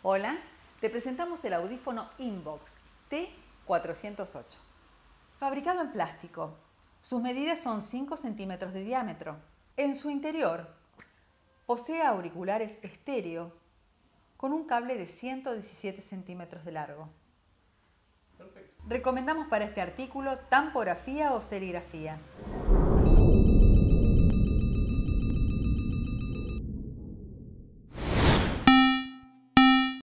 Hola, te presentamos el audífono Inbox T408. Fabricado en plástico, sus medidas son 5 centímetros de diámetro. En su interior posee auriculares estéreo con un cable de 117 centímetros de largo. Perfecto. Recomendamos para este artículo tampografía o serigrafía.